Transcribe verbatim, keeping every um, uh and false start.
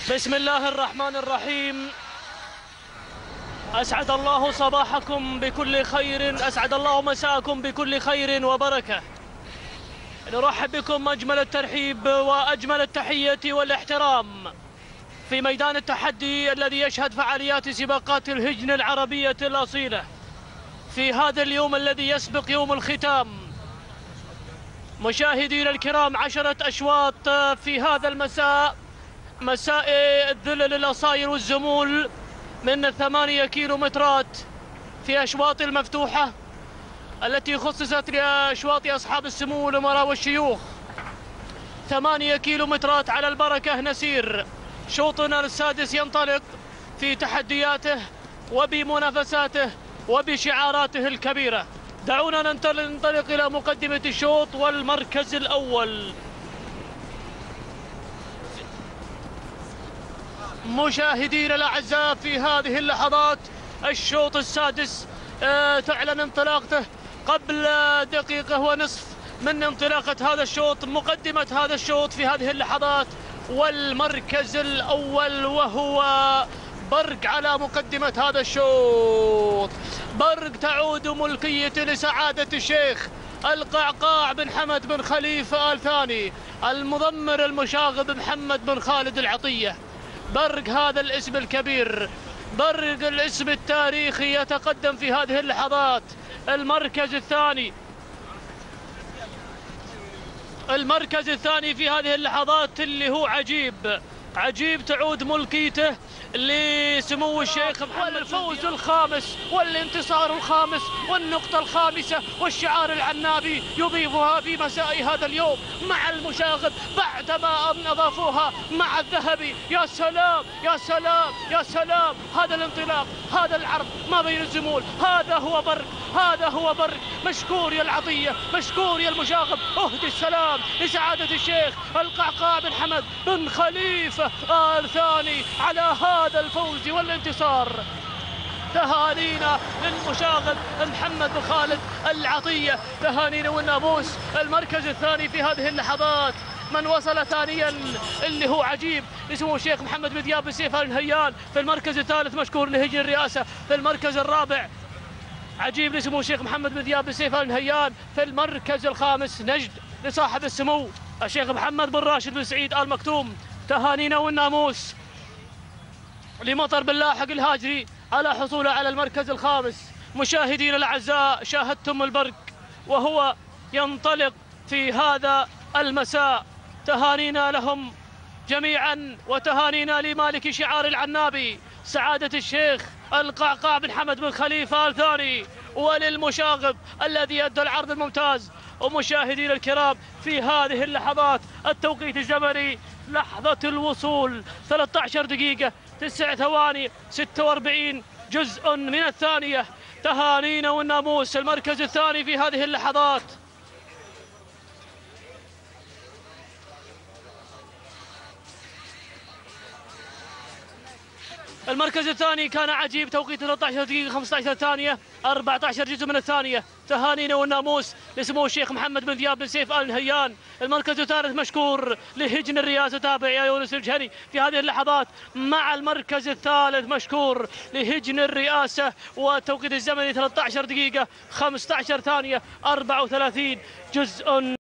بسم الله الرحمن الرحيم. أسعد الله صباحكم بكل خير، أسعد الله مساءكم بكل خير وبركة. نرحب بكم أجمل الترحيب وأجمل التحية والاحترام في ميدان التحدي الذي يشهد فعاليات سباقات الهجن العربية الأصيلة في هذا اليوم الذي يسبق يوم الختام. مشاهدينا الكرام، عشرة أشواط في هذا المساء، مساء الذلل الأصاير والزمول من ثمانية كيلومترات في أشواط المفتوحة التي خصصت لأشواط أصحاب السمو والأمراء والشيوخ. ثمانية كيلومترات على البركة نسير. شوطنا السادس ينطلق في تحدياته وبمنافساته وبشعاراته الكبيرة. دعونا ننطلق إلى مقدمة الشوط والمركز الأول. مشاهدينا الأعزاء، في هذه اللحظات الشوط السادس آه تعلن انطلاقته قبل دقيقة ونصف من انطلاقة هذا الشوط. مقدمة هذا الشوط في هذه اللحظات والمركز الأول وهو برق على مقدمة هذا الشوط. برق تعود ملكية لسعادة الشيخ القعقاع بن حمد بن خليفة آل ثاني، المضمر المشاغب محمد بن خالد العطية. برق هذا الاسم الكبير، برق الاسم التاريخي، يتقدم في هذه اللحظات المركز الثاني. المركز الثاني في هذه اللحظات اللي هو عجيب عجيب تعود ملكيته لسمو الشيخ محمد. والفوز الخامس والانتصار الخامس والنقطة الخامسة والشعار العنابي يضيفها في مساء هذا اليوم مع المشاغب بعدما أن أضافوها مع الذهبي. يا سلام يا سلام يا سلام، هذا الانطلاق، هذا العرض ما بين الزمول، هذا هو برق، هذا هو برق. مشكور يا العطية، مشكور يا المشاغب. اهدي السلام لسعادة الشيخ القعقاع بن حمد بن خليفة آل ثاني على هذا الفوز والانتصار. تهانينا للمشاغب محمد بن خالد العطية، تهانينا والناموس. المركز الثاني في هذه اللحظات من وصل ثانيا اللي هو عجيب لسمو الشيخ محمد بن دياب بن سيف آل نهيان. في المركز الثالث مشكور لهجن الرئاسة. في المركز الرابع عجيب لسمو الشيخ محمد بن دياب بن سيف آل نهيان. في المركز الخامس نجد لصاحب السمو الشيخ محمد بن راشد بن سعيد آل مكتوم. تهانينا والناموس لمطر بن لاحق الهاجري على حصوله على المركز الخامس. مشاهدينا الأعزاء، شاهدتم البرق وهو ينطلق في هذا المساء. تهانينا لهم جميعا وتهانينا لمالك شعار العنابي سعادة الشيخ القعقاع بن حمد بن خليفة آل ثاني، وللمشاغب الذي أدى العرض الممتاز. ومشاهدينا الكرام، في هذه اللحظات التوقيت الزمني لحظة الوصول ثلاثة عشر دقيقة تسع ثواني ستة وأربعين جزء من الثانية. تهانينا والناموس. المركز الثاني في هذه اللحظات المركز الثاني كان عجيب، توقيت ثلاثة عشر دقيقة خمسة عشر ثانية أربعة عشر جزء من الثانية. تهانينا والناموس لسمو الشيخ محمد بن دياب بن سيف آل نهيان. المركز الثالث مشكور لهجن الرئاسة تابع يا يونس الجهني في هذه اللحظات مع المركز الثالث مشكور لهجن الرئاسة، والتوقيت الزمني ثلاثة عشر دقيقة خمسة عشر ثانية أربعة وثلاثين جزء